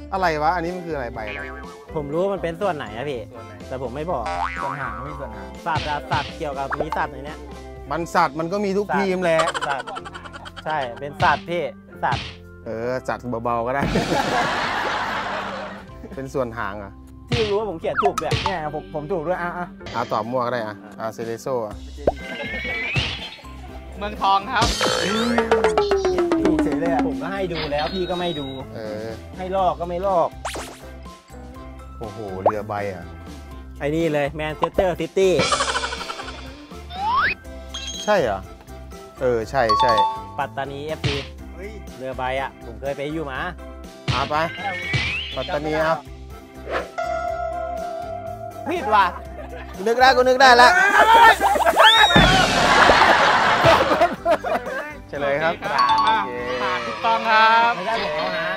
อะไรวะอันนี้มันคืออะไรใบอะไรผมรู้มันเป็นส่วนไหนอะพี่แต่ผมไม่บอกส่วนหางมีส่วนหางสัตว์อะสัตว์เกี่ยวกับมีสัตว์ในเนี้ยมันสัตว์มันก็มีทุกทีมแหละสัตว์ใช่เป็นสัตว์พี่สัตว์สัตว์เบาๆก็ได้ เป็นส่วนหางอ่ะที่รู้ว่าผมเขียนถูกแบบเนี่ยผมถูกด้วยตอบมั่วก็ได้เซเลโซอ่ะเมืองทองครับถูกเฉยเลยอะผมก็ให้ดูแล้วพี่ก็ไม่ดูให้ลอกก็ไม่ลอกโอ้โหเรือใบอ่ะไอ้นี่เลยแมนเชสเตอร์ซิตี้ใช่เหรอใช่ปัตตานีเอฟซีเรือใบอะผมเคยไปอยู่มาไปปัตตานีเอาผิดว่ะกูนึกได้แล้วเฉลยครับถูกต้องครับไม่ได้ผมเอานะ